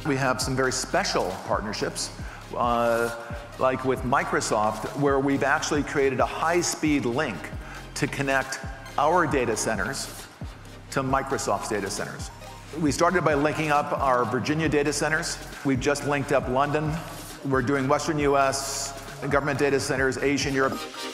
We have some very special partnerships, like with Microsoft, where we've actually created a high-speed link to connect our data centers to Microsoft's data centers. We started by linking up our Virginia data centers. We've just linked up London. We're doing Western US, government data centers, Asian, Europe.